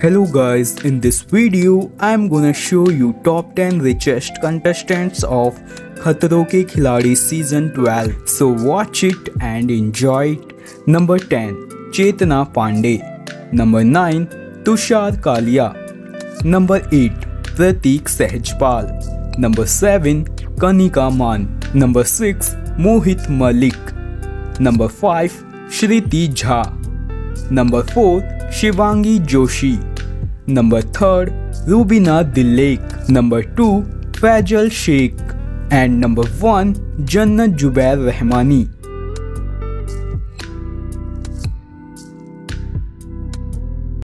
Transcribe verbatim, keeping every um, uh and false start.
Hello guys, in this video I'm gonna show you top ten richest contestants of Khatron Ke Khiladi season twelve. So watch it and enjoy it. Number ten. Chetna Pandey. Number nine. Tushar Kalia. Number eight. Pratik Sehjpal. Number seven. Kanika Man. Number six. Mohit Malik. Number five. Shriti Jha. Number four. Shivangi Joshi. Number three. Rubina Dilaik. Number two. Fajal Sheikh. And number one. Jannat Zubair Rahmani.